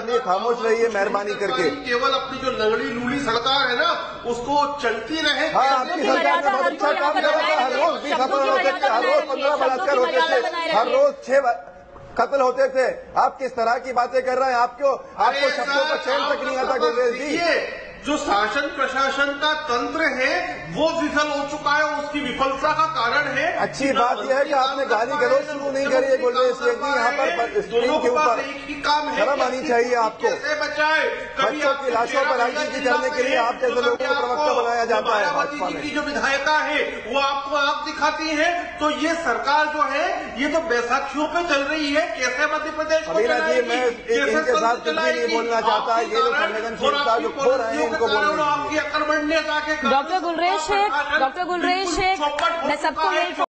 लिए खामोश रहिए मेहरबानी करके। केवल अपनी जो लंगड़ी लूली सरकार है ना उसको चलती रहे। हाँ, आपकी सरकार ने बहुत अच्छा काम कर रहा है। हर रोज 20 अपहरण होते थे, हर रोज 15 बलात्कार होते थे, हर रोज 6 कत्ल होते थे। आप किस तरह की बातें कर रहे हैं? आपको शब्दों का चयन तक नहीं आता गुररेज जी। जो शासन प्रशासन का तंत्र है वो विफल हो चुका है, उसकी विफलता का कारण है। अच्छी बात यह है कि आपने गाली गलौज शुरू नहीं करी है गुररेज सिंह जी। यहाँ पर स्क्रीन के ऊपर शर्म आनी चाहिए आपको। बच्चों की लाशों पर राजनीति करने के लिए आप जैसे लोगों को प्रवक्ता बनाया जाता है भाजपा में। की जो विधायिका है वो आपको आग दिखाती है, तो ये सरकार जो है ये तो बैसाखियों पे चल रही है। कैसे मध्य प्रदेश को चलाएगी? मैं इनके साथ कुछ भी नहीं बोलना चाहता। ये लोग संवेदनशीलता जो खो रहे हैं इनको बोलना। आपकी अकड़ बढ़ने डॉक्टर गुलरेज शेख, मैं सबको यही